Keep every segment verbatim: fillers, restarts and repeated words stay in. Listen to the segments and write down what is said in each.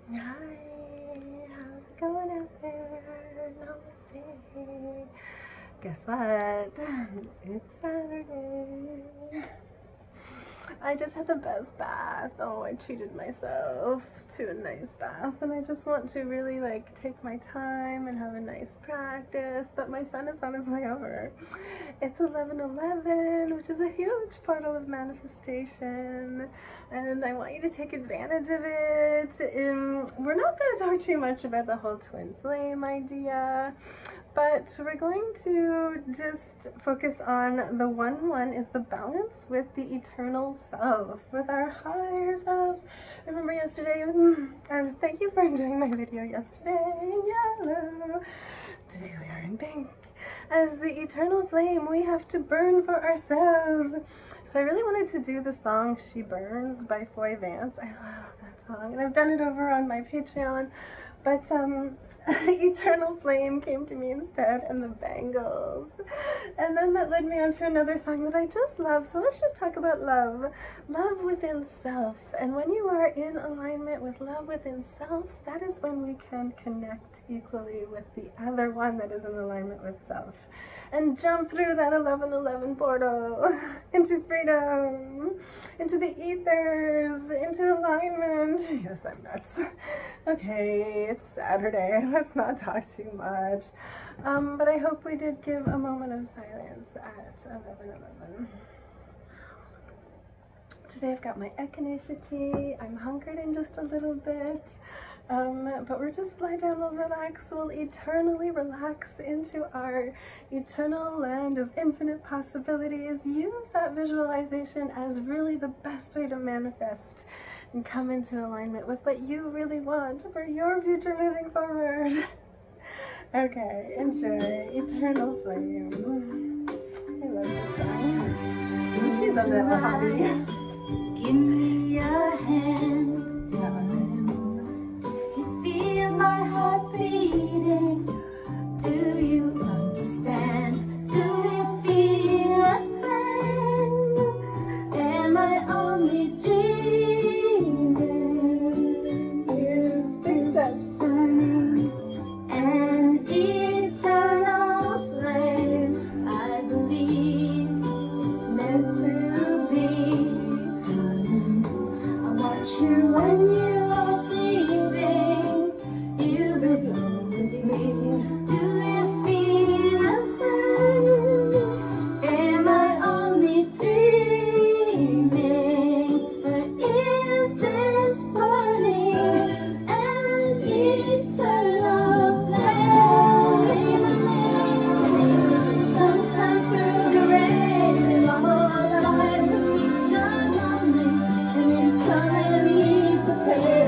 Hi, how's it going out there? Namaste. Guess what? It's Saturday. I just had the best bath. Oh, I treated myself to a nice bath, and I just want to really like take my time and have a nice practice, but my son is on his way over. It's eleven eleven, which is a huge portal of manifestation, and I want you to take advantage of it. Um, we're not going to talk too much about the whole twin flame idea, but we're going to just focus on the one one is the balance with the eternal self, with our higher selves. Remember yesterday, and thank you for enjoying my video yesterday in yellow. Today we are in pink. As the eternal flame, we have to burn for ourselves. So I really wanted to do the song She Burns by Foy Vance. I love that song, and I've done it over on my Patreon, but um, Eternal Flame came to me instead, and the Bangles. And then that led me on to another song that I just love. So let's just talk about love. Love within self. And when you are in alignment with love within self, that is when we can connect equally with the other one that is in alignment with self. And jump through that eleven eleven portal into freedom, into the ethers, into alignment. Yes, I'm nuts. Okay, it's Saturday. Let's not talk too much. Um, but I hope we did give a moment of silence at eleven eleven. Today I've got my echinacea tea. I'm hunkered in just a little bit. Um, but we're just lie down, we'll relax, we'll eternally relax into our eternal land of infinite possibilities. Use that visualization as really the best way to manifest and come into alignment with what you really want for your future moving forward. Okay, enjoy Eternal Flame. I love this song. She's a little hottie. Give me your hand, darling. You feel my heart beating. Do you understand? Do you feel the same? Am I only dreaming? Yes, big stretch. An eternal flame, I believe it's meant to be. I watch you when you are sleeping. You belong to me. Do you feel the same? Am I only dreaming? Or is this burning an eternal flame? Sunshine through the rain, my whole life is unending, and it comes and ease the pain.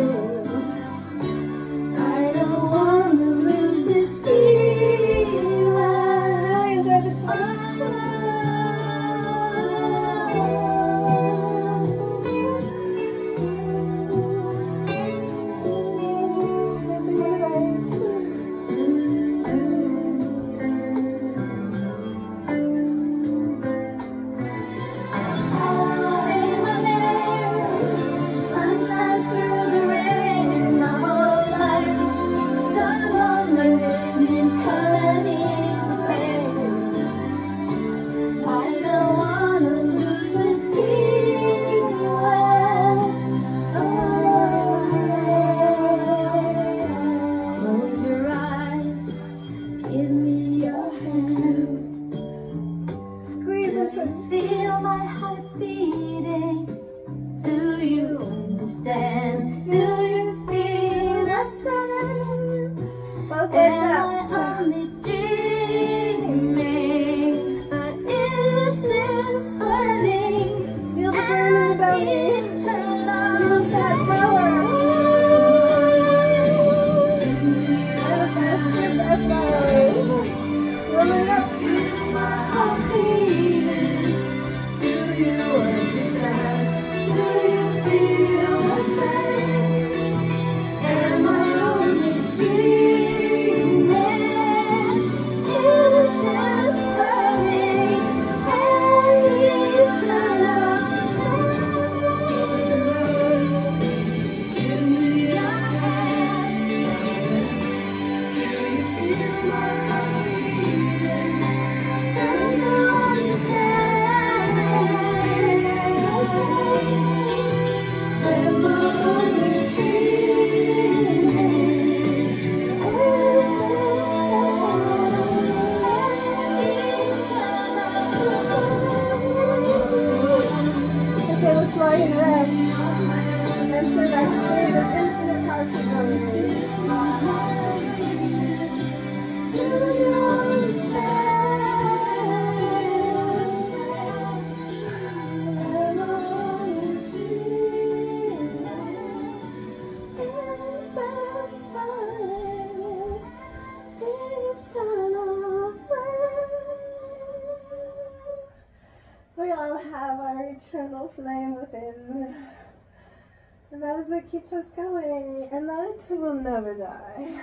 little flame within. And that is what keeps us going, and that will never die.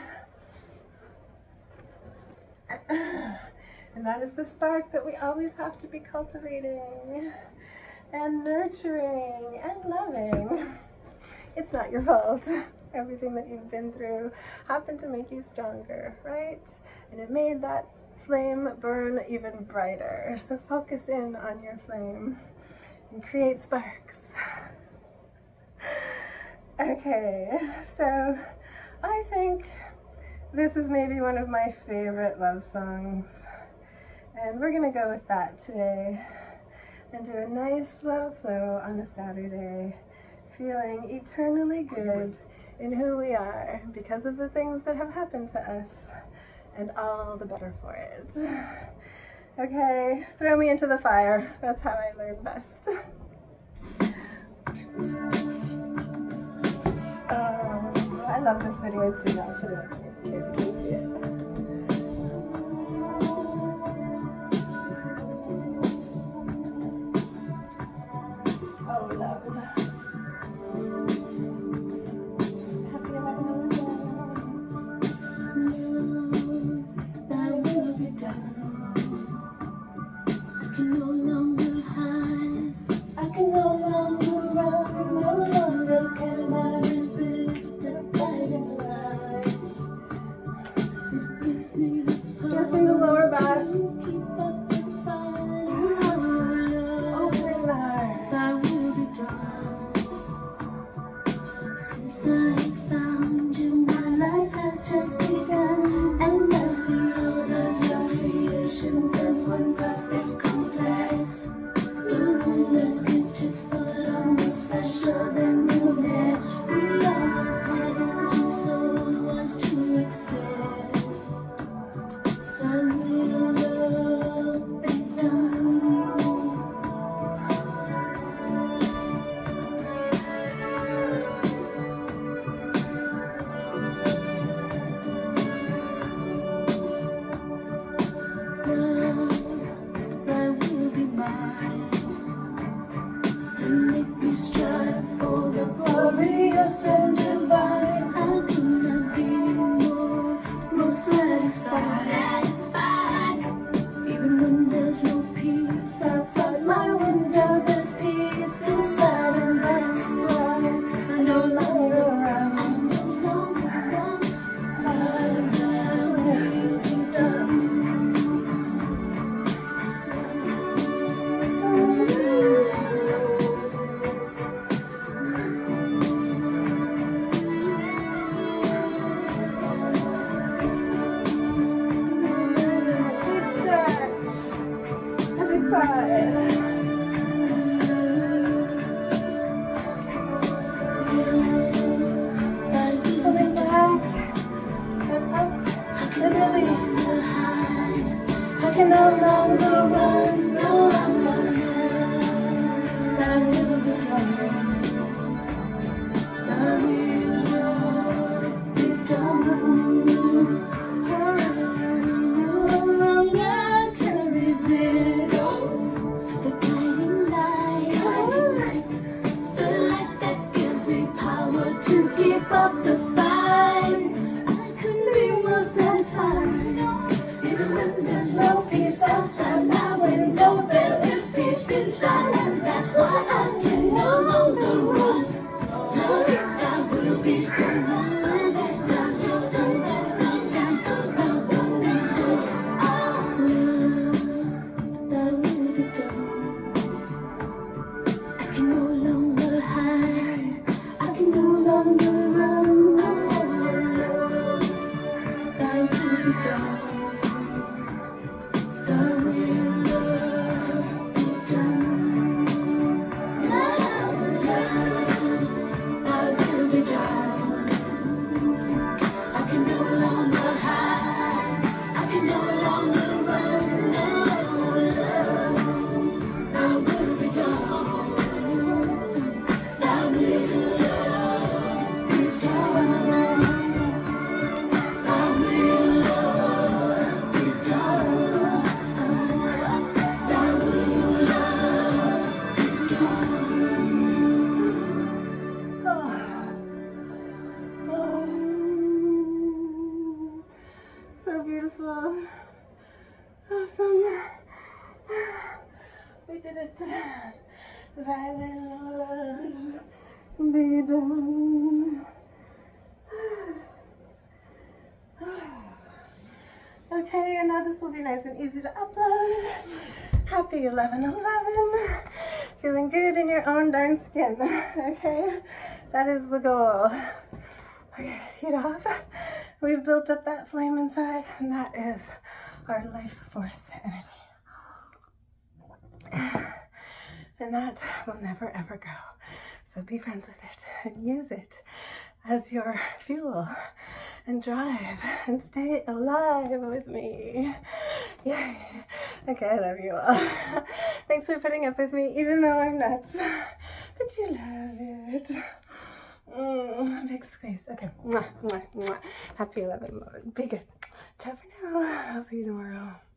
And that is the spark that we always have to be cultivating and nurturing and loving. It's not your fault. Everything that you've been through happened to make you stronger, right? And it made that flame burn even brighter. So focus in on your flame and create sparks. Okay, so I think this is maybe one of my favorite love songs. And we're gonna go with that today and do a nice slow flow on a Saturday, feeling eternally good in who we are because of the things that have happened to us, and all the better for it. Okay, throw me into the fire. That's how I learn best. Oh, I love this video too. I'll put it up here in case you can see it. Oh, love. Stretching the lower back. Opening the heart. Since I found you, my life has just begun, and I see all of your creations as one perfect complex. The wonders beautiful, almost special than the next. Free our eyes, just so wants to accept. I will love be done. I will be mine, and make me strive for the glorious and divine. How can I be more, more satisfied? Satisfied. Even when there's no peace outside my window, there's peace inside, and that's why I no longer run. I no longer run. I will be done. Coming back and up and release. I can no longer run, no longer. I will be done. I will be done. No longer can I resist the guiding light, the light that gives me power. it. Vibing on love. Be done. Okay, and now this will be nice and easy to upload. Happy eleven eleven. Feeling good in your own darn skin. Okay, that is the goal. Okay, heat off. We've built up that flame inside, and that is our life force energy. And that will never ever go. So be friends with it and use it as your fuel and drive and stay alive with me. Yay. Okay, I love you all. Thanks for putting up with me, even though I'm nuts. But you love it. Mm, big squeeze. Okay. Mwah, mwah, mwah. Happy eleven, Lord. Be good. Ciao for now. I'll see you tomorrow.